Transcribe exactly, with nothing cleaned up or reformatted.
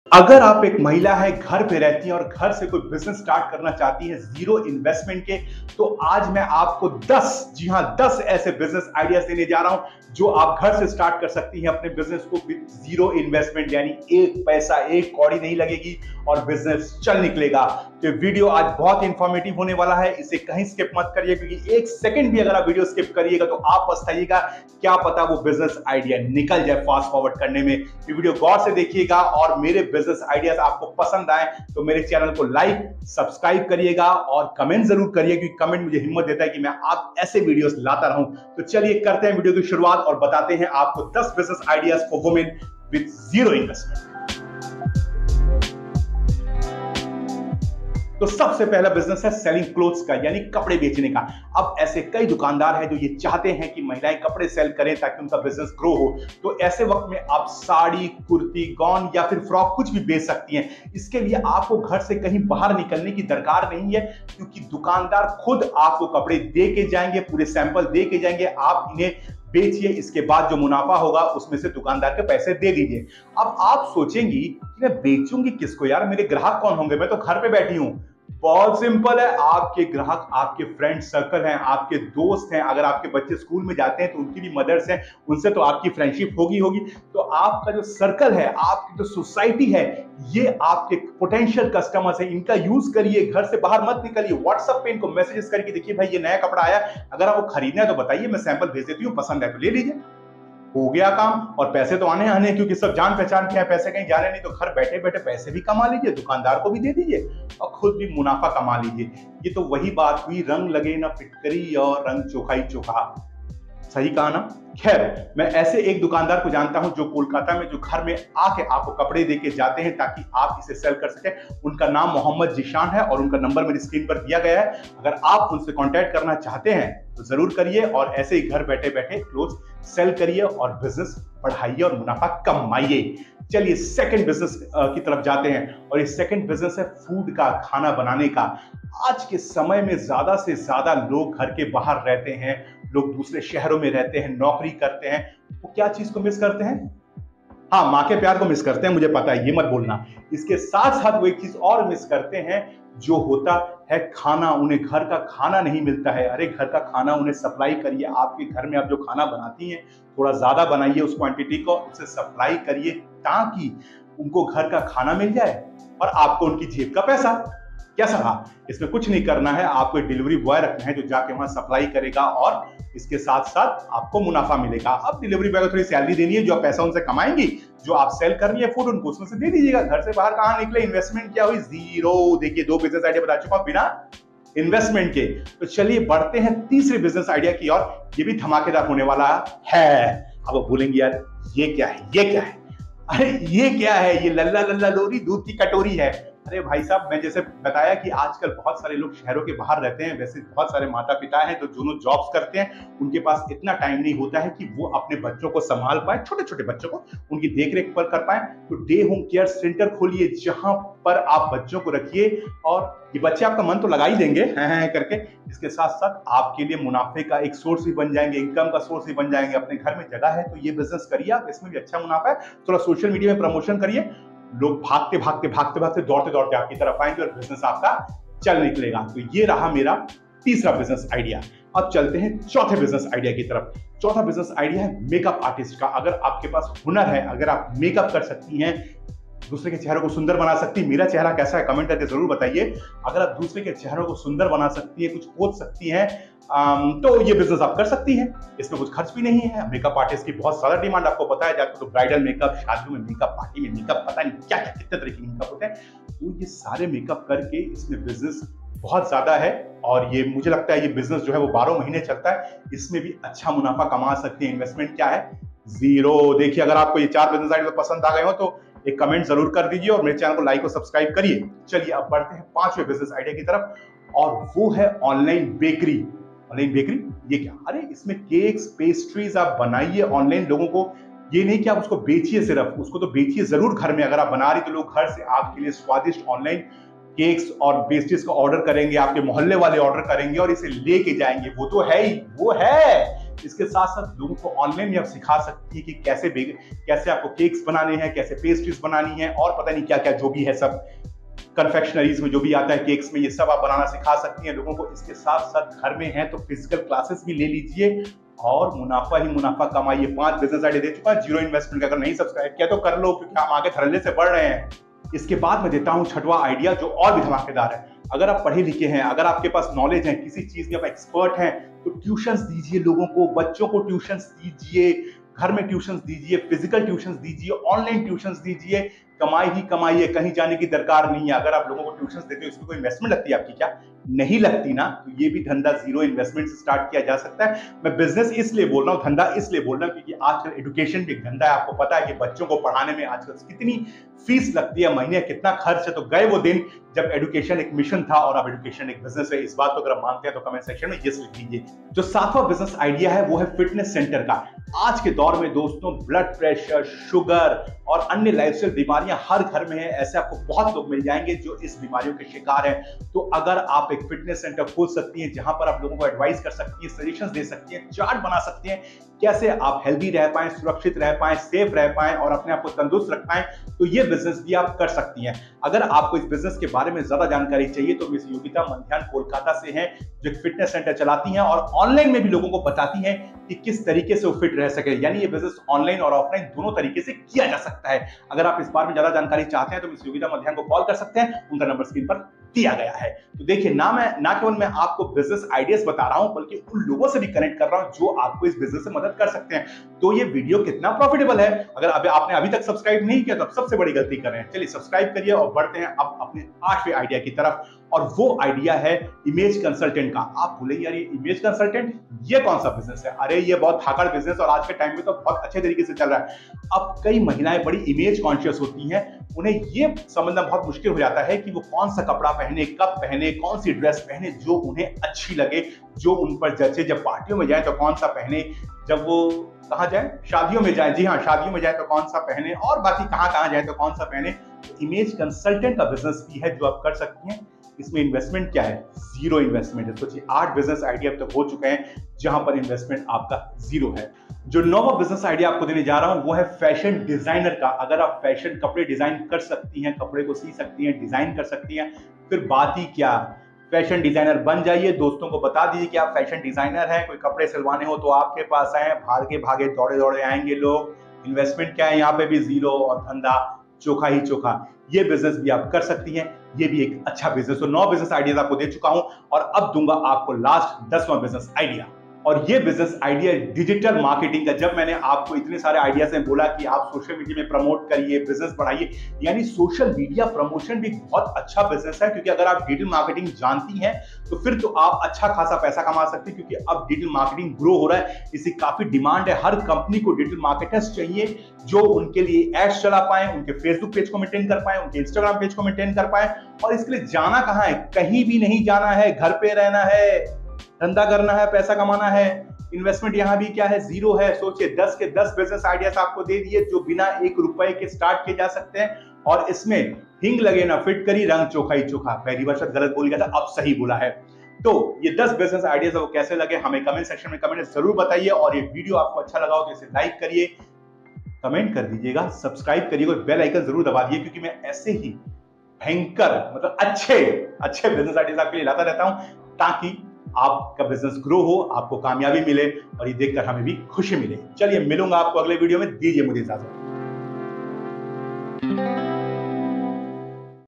अगर आप एक महिला है, घर पे रहती हैं और घर से कोई बिजनेस स्टार्ट करना चाहती है जीरो इन्वेस्टमेंट के, तो आज मैं आपको दस, जी हां दस ऐसे बिजनेस आइडियाज देने जा रहा हूं जो आप घर से स्टार्ट कर सकती हैं अपने बिजनेस को विद जीरो इन्वेस्टमेंट, यानी एक पैसा एक कौड़ी नहीं लगेगी और बिजनेस चल निकलेगा। तो ये वीडियो आज बहुत इंफॉर्मेटिव होने वाला है, इसे कहीं स्किप मत करिए, क्योंकि एक सेकंड भी अगर आप वीडियो स्किप करिएगा तो आप पछताइएगा। क्या पता वो बिजनेस आइडिया निकल जाए फास्ट फॉरवर्ड करने में। ये वीडियो गौर से देखिएगा और मेरे बिजनेस आइडियाज आपको पसंद आए तो मेरे चैनल को लाइक सब्सक्राइब करिएगा और कमेंट जरूर करिए, क्योंकि कमेंट मुझे हिम्मत देता है कि मैं आप ऐसे वीडियोस लाता रहूं। तो चलिए करते हैं वीडियो की शुरुआत और बताते हैं आपको दस business ideas for women with zero investment. तो सबसे पहला बिजनेस है सेलिंग क्लोथ्स का, यानी कपड़े बेचने का। अब ऐसे कई दुकानदार हैं जो ये चाहते हैं कि महिलाएं कपड़े सेल करें ताकि उनका बिजनेस ग्रो हो। तो ऐसे वक्त में आप साड़ी, कुर्ती, गाउन या फिर फ्रॉक कुछ भी बेच सकती हैं। इसके लिए आपको घर से कहीं बाहर निकलने की दरकार नहीं है, क्योंकि दुकानदार खुद आपको कपड़े दे के जाएंगे, पूरे सैंपल दे के जाएंगे। आप इन्हें बेचिए, इसके बाद जो मुनाफा होगा उसमें से दुकानदार के पैसे दे दीजिए। अब आप सोचेंगी कि मैं बेचूंगी किसको यार, मेरे ग्राहक कौन होंगे, मैं तो घर पे बैठी हूं। बहुत सिंपल है, आपके ग्राहक आपके फ्रेंड सर्कल हैं, आपके दोस्त हैं। अगर आपके बच्चे स्कूल में जाते हैं तो उनकी भी मदर्स हैं, उनसे तो आपकी फ्रेंडशिप होगी होगी तो आपका जो सर्कल है, आपकी जो सोसाइटी है, ये आपके पोटेंशियल कस्टमर्स हैं। इनका यूज करिए, घर से बाहर मत निकलिए। व्हाट्सएप पे इनको मैसेजेस करके देखिए भाई ये नया कपड़ा आया, अगर आपको खरीदना है तो बताइए, मैं सैंपल भेज देती हूँ, पसंद है तो ले लीजिए। हो गया काम। और पैसे तो आने आने, क्योंकि सब जान पहचान के हैं, पैसे कहीं जाने नहीं। तो घर बैठे बैठे पैसे भी कमा लीजिए, दुकानदार को भी दे दीजिए और खुद भी मुनाफा कमा लीजिए। ये तो वही बात हुई, रंग लगे ना फिटकरी और रंग चोखाई चोखा। सही कहा ना। खैर, मैं ऐसे एक दुकानदार को जानता हूं जो कोलकाता में, जो घर में आके आपको कपड़े देके जाते हैं ताकि आप इसे सेल कर सकें। उनका नाम मोहम्मद जीशान है और उनका नंबर मेरी स्क्रीन पर दिया गया है। अगर आप उनसे कांटेक्ट करना चाहते हैं तो जरूर करिए और ऐसे ही घर बैठे बैठे क्लोथ्स सेल करिए और बिजनेस बढ़ाइए और मुनाफा कमाइए। चलिए सेकंड बिजनेस की तरफ जाते हैं, और ये सेकंड बिजनेस है फूड का, खाना बनाने का। आज के समय में ज्यादा से ज्यादा लोग घर के बाहर रहते हैं, लोग दूसरे शहरों में रहते हैं, नौकरी करते हैं। वो क्या चीज को मिस करते हैं? हाँ, माँ के प्यार को मिस करते हैं, मुझे पता है, ये मत बोलना। इसके साथ साथ वो एक चीज और मिस करते हैं, जो होता है खाना। उन्हें घर का खाना नहीं मिलता है। अरे घर का खाना उन्हें सप्लाई करिए। आपके घर में आप जो खाना बनाती हैं थोड़ा ज्यादा बनाइए उस क्वांटिटी को, उसे सप्लाई करिए ताकि उनको घर का खाना मिल जाए और आपको उनकी जेब का पैसा। कैसा रहा? इसमें कुछ नहीं करना है, आपको एक डिलीवरी बॉय रखना है जो जाके वहां सप्लाई करेगा और इसके साथ साथ आपको मुनाफा मिलेगा। अब डिलीवरी बॉय को थोड़ी सैलरी देनी है, जो पैसा उनसे कमाएंगी, जो आप सेल कर रही है फूड, उनको उसमें से दे दीजिएगा। घर से बाहर कहां निकले, इन्वेस्टमेंट क्या हुई? जीरो। देखिए दो बिजनेस आइडिया बता चुका हूं बिना इन्वेस्टमेंट के। तो चलिए बढ़ते हैं तीसरे बिजनेस आइडिया की ओर। ये भी धमाकेदार होने वाला है। अब आप बोलेंगे यार ये क्या है, ये क्या है? अरे ये क्या है? ये लल्ला लल्ला लोरी दूध की कटोरी है। अरे भाई साहब, मैं जैसे बताया कि आजकल बहुत सारे लोग शहरों के बाहर रहते हैं, वैसे बहुत सारे माता पिता हैं जो दोनों जॉब्स करते हैं। उनके पास इतना टाइम नहीं होता है कि वो अपने बच्चों को संभाल पाए, छोटे छोटे बच्चों को उनकी देखरेख पर कर पाए। तो डे होम केयर सेंटर खोलिए, जहां पर आप बच्चों को रखिए और ये बच्चे आपका मन तो लगा ही देंगे हैं हैं करके। इसके साथ साथ आपके लिए मुनाफे का एक सोर्स भी बन जाएंगे, इनकम का सोर्स भी बन जाएंगे। अपने घर में जगह है तो ये बिजनेस करिए आप, इसमें भी अच्छा मुनाफा है। थोड़ा सोशल मीडिया में प्रमोशन करिए, लोग भागते भागते भागते भागते दौड़ते दौड़ते आपकी तरफ आएंगे और बिजनेस आपका चल निकलेगा। तो ये रहा मेरा तीसरा बिजनेस आइडिया। अब चलते हैं चौथे बिजनेस आइडिया की तरफ। चौथा बिजनेस आइडिया है मेकअप आर्टिस्ट का। अगर आपके पास हुनर है, अगर आप मेकअप कर सकती हैं, दूसरे के चेहरे को सुंदर बना सकती है। मेरा चेहरा कैसा है कमेंट करके जरूर बताइए। अगर आप दूसरे के चेहरों को सुंदर बना सकती है, कुछ खोज सकती हैं, तो ये बिजनेस आप कर सकती हैं। इसमें कुछ खर्च भी नहीं है। मेकअप आर्टिस्ट की बहुत ज्यादा डिमांड आपको पता है, जाकर तो ब्राइडल मेकअप, शादियों में मेकअप, पार्टी में मेकअप, पता नहीं क्या क्या कितने तरह के मेकअप होते हैं। तो ये सारे मेकअप करके इसमें बिजनेस बहुत ज्यादा है और ये मुझे लगता है ये बिजनेस जो है वो बारह महीने चलता है। इसमें भी अच्छा मुनाफा कमा सकते हैं। इन्वेस्टमेंट क्या है? जीरो। देखिए अगर आपको ये चार बिजनेस आइडिया पसंद आ गए हो तो एक कमेंट जरूर कर दीजिए और मेरे चैनल को लाइक और सब्सक्राइब करिए। चलिए अब बढ़ते हैं पांचवें बिजनेस आइडिया की तरफ, और वो है ऑनलाइन बेकरी। ऑनलाइन बेकरी ये क्या? अरे इसमें केक्स, पेस्ट्रीज आप बनाइए ऑनलाइन। लोगों को ये नहीं कि आप उसको बेचिए, सिर्फ उसको तो बेचिए जरूर घर में। अगर आप बना रही तो लोग घर से आपके लिए स्वादिष्ट ऑनलाइन केक्स और पेस्ट्रीज का ऑर्डर करेंगे, आपके मोहल्ले वाले ऑर्डर करेंगे और इसे लेके जाएंगे। वो तो है ही, वो है इसके साथ साथ लोगों को ऑनलाइन भी आप सिखा सकती है कि कैसे कैसे आपको केक्स बनाने हैं, कैसे पेस्ट्रीज बनानी है और पता नहीं क्या क्या जो भी है सब कन्फेक्शनरीज में जो भी आता है केक्स में, ये सब आप बनाना सिखा सकती हैं लोगों को। इसके साथ साथ घर में है तो फिजिकल क्लासेस भी ले लीजिए और मुनाफा ही मुनाफा कमाइए। पांच बिजनेस आइडिया दे चुका है जीरो इन्वेस्टमेंट का, अगर नहीं सब्सक्राइब किया तो कर लो क्योंकि हम आगे धड़ल्ले से बढ़ रहे हैं। इसके बाद मैं देता हूं छठवां आइडिया जो और भी धमाकेदार है। अगर आप पढ़े लिखे हैं, अगर आपके पास नॉलेज है, किसी चीज में आप एक्सपर्ट हैं, तो ट्यूशंस दीजिए लोगों को, बच्चों को ट्यूशंस दीजिए, घर में ट्यूशंस दीजिए, फिजिकल ट्यूशंस दीजिए, ऑनलाइन ट्यूशंस दीजिए। कमाई ही कमाई है, कहीं जाने की दरकार नहीं है। अगर आप लोगों को ट्यूशंस देते हो इसमें कोई इन्वेस्टमेंट लगती है आपकी क्या? नहीं लगती ना, तो ये भी धंधा जीरो इन्वेस्टमेंट से स्टार्ट किया जा सकता है। मैं बिजनेस इसलिए बोल रहा हूँ, धंधा इसलिए बोल रहा हूँ क्योंकि आजकल एजुकेशन भी एक धंधा है। आपको पता है कि बच्चों को पढ़ाने में आजकल कितनी फीस लगती है, महीने कितना खर्च है। तो गए वो दिन जब एजुकेशन एक मिशन था और अब एजुकेशन एक बिजनेस है। इस बात को अगर आप मानते हैं तो कमेंट सेक्शन में यस लिख दीजिए। जो सातवां बिजनेस आइडिया है वो है फिटनेस सेंटर का। आज के दौर में दोस्तों ब्लड प्रेशर, शुगर और अन्य लाइफस्टाइल बीमारियां हर घर में है। ऐसे आपको बहुत लोग मिल जाएंगे जो इस बीमारियों के शिकार हैं। तो अगर आप एक फिटनेस सेंटर खोल सकती हैं जहां पर आप लोगों को एडवाइस कर सकती हैं, सजेशंस दे सकती हैं, चार्ट बना सकती हैं कैसे आप हेल्दी रह पाएं, सुरक्षित रह पाएं, सेफ रह पाएं और अपने आप को तंदुरुस्त रख पाएं, तो ये बिजनेस भी आप कर सकती हैं। अगर आपको इस बिजनेस के बारे में ज्यादा जानकारी चाहिए तो मिस योगिता मंध्यान कोलकाता से हैं जो एक फिटनेस सेंटर चलाती हैं और ऑनलाइन में भी लोगों को बताती हैं कि किस तरीके से वो फिट रह सके। यानी ये बिजनेस ऑनलाइन और ऑफलाइन दोनों तरीके से किया जा सकता है। अगर आप इस बारे में ज्यादा जानकारी चाहते हैं तो मिस योगिता मंध्यान को कॉल कर सकते हैं, उनका नंबर स्क्रीन पर दिया गया है। तो देखिए ना, मैं ना केवल मैं आपको बिजनेस आइडियाज बता रहा हूं बल्कि उन लोगों से भी कनेक्ट कर रहा हूं जो आपको इस बिजनेस से मदद कर सकते हैं। तो ये वीडियो कितना प्रॉफिटेबल है। अगर अभी आपने अभी तक सब्सक्राइब नहीं किया तो आप सबसे बड़ी गलती कर रहे हैं। चलिए सब्सक्राइब करिए और बढ़ते हैं अब अपने आठवें आइडिया की तरफ, और वो आइडिया है इमेज कंसल्टेंट का। आप बोले यार ये इमेज कंसल्टेंट ये कौन सा बिजनेस है? अरे ये बहुत धाकड़ बिजनेस और आज के टाइम में तो बहुत अच्छे तरीके से चल रहा है। अब कई महिलाएं बड़ी इमेज कॉन्शियस होती हैं, उन्हें ये समझना बहुत मुश्किल हो जाता है कि वो कौन सा कपड़ा पहने, कब पहने, कौन सी ड्रेस पहने जो उन्हें अच्छी लगे, जो उन पर जचे। जब पार्टियों में जाए तो कौन सा पहने, जब वो कहाँ जाए, शादियों में जाए, जी हाँ शादियों में जाए तो कौन सा पहने, और बाकी कहाँ कहाँ जाए तो कौन सा पहने। तो इमेज कंसल्टेंट का बिजनेस भी है जो आप कर सकती हैं। इसमें इन्वेस्टमेंट क्या है? जीरो इन्वेस्टमेंट है। सोचिए आठ बिजनेस आइडिया अब तक हो चुके हैं जहां पर इन्वेस्टमेंट आपका जीरो है। जो नौवां बिजनेस आइडिया आपको देने जा रहा हूं वो है फैशन डिजाइनर का। अगर आप फैशन कपड़े डिजाइन कर सकती हैं, कपड़े को सी सकती हैं, डिजाइन कर सकती हैं, फिर बात ही क्या, फैशन डिजाइनर बन जाइए। दोस्तों को बता दीजिए कि आप फैशन डिजाइनर हैं, कोई कपड़े सिलवाने हो तो आपके पास आए, भागे भागे दौड़े दौड़े आएंगे लोग। इन्वेस्टमेंट क्या है यहाँ पे भी जीरो और धंधा चोखा ही चोखा। ये बिजनेस भी आप कर सकती हैं, ये भी एक अच्छा बिजनेस। तो नौ बिजनेस आइडियाज आपको दे चुका हूं और अब दूंगा आपको लास्ट दसवां बिजनेस आइडिया, और ये बिजनेस आइडिया डिजिटल मार्केटिंग का। जब मैंने आपको इतने सारे आइडियाज में बोला कि आप सोशल मीडिया में प्रमोट करिए, बिजनेस बढ़ाइए, यानी सोशल मीडिया प्रमोशन भी बहुत अच्छा बिजनेस है। क्योंकि अगर आप डिजिटल मार्केटिंग जानती हैं तो फिर तो आप अच्छा खासा पैसा कमा सकते हैं, क्योंकि अब डिजिटल मार्केटिंग ग्रो हो रहा है, इसकी काफी डिमांड है। हर कंपनी को डिजिटल मार्केटर्स चाहिए जो उनके लिए एड्स चला पाए, उनके फेसबुक पेज को मेंटेन कर पाए, उनके इंस्टाग्राम पेज को मेंटेन कर पाए। और इसके लिए जाना कहाँ है? कहीं भी नहीं जाना है, घर पे रहना है, धंधा करना है, पैसा कमाना है। इन्वेस्टमेंट यहां भी क्या है? जीरो है। सोचिए दस के दस बिजनेस आइडियाज आपको दे दिए जो बिना एक रुपए के स्टार्ट किए जा सकते हैं, और इसमें हिंग लगे ना फिट करी, रंग चोखा ही चोखा। पहली बार शायद गलत बोल गया था, अब सही बोला है। तो ये दस बिजनेस आइडियाज वो कैसे लगे हमें कमेंट सेक्शन में कमेंट जरूर बताइए, और ये वीडियो आपको अच्छा लगा हो तो इसे लाइक करिए, कमेंट कर दीजिएगा, सब्सक्राइब करिएगा, बेल आइकन जरूर दबा दिए, क्योंकि मैं ऐसे ही भयंकर मतलब अच्छे अच्छे बिजनेस आइडियाज आपके लिए लाता रहता हूं ताकि आपका बिजनेस ग्रो हो, आपको कामयाबी मिले और ये देखकर हमें भी खुशी मिले। चलिए मिलूंगा आपको अगले वीडियो में, दीजिए मुझे इजाजत।